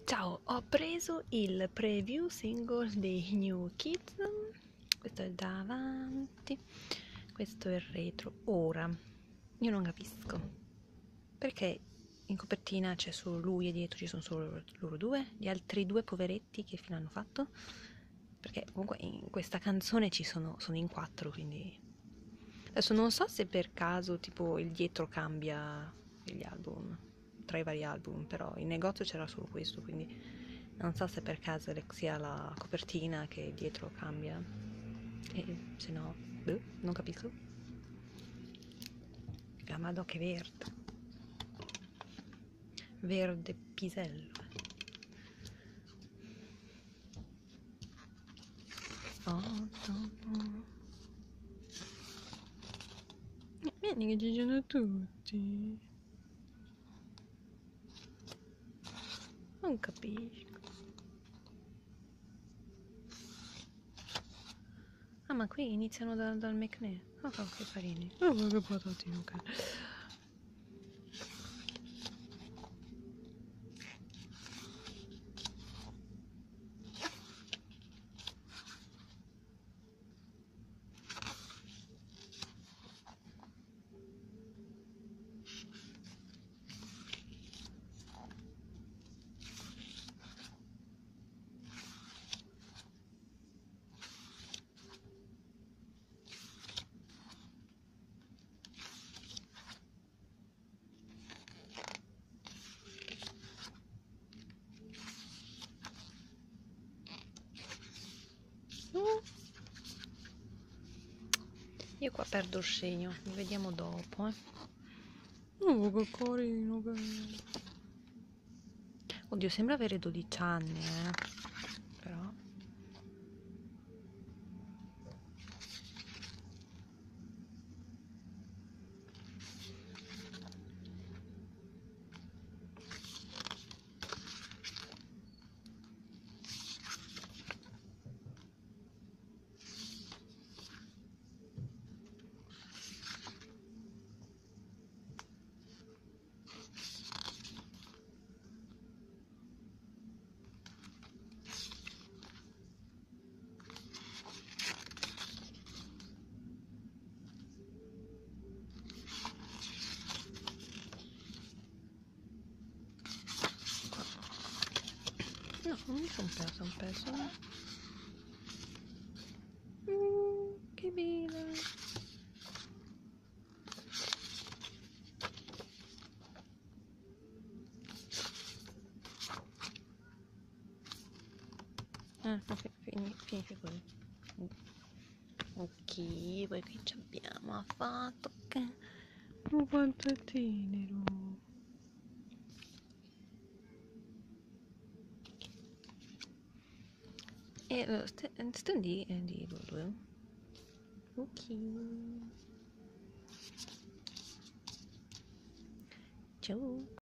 Ciao, ho preso il preview single dei New Kids. Questo è il davanti, questo è il retro. Ora, io non capisco perché in copertina c'è solo lui e dietro ci sono solo loro due, gli altri due poveretti che fine hanno fatto? Perché comunque in questa canzone sono in quattro, quindi adesso non so se per caso tipo il dietro cambia gli album tra i vari album, però in negozio c'era solo questo, quindi non so se per caso sia la copertina che dietro cambia, e se no, boh, non capisco. Madò che verde, verde pisello. Vieni che ci sono tutti. Non capisco. Ah, ma qui iniziano dal McNair. Oh, che carini. Oh, che patatino che... Io qua perdo il segno, lo vediamo dopo, Oh, che carino che è. Oddio, sembra avere 12 anni, però... No, non mi sono perso. Che bello. Ok, finisce così. Ok, poi qui ci abbiamo fatto che... Oh, quanto è tenero. E stendi di due. Ok. Ciao.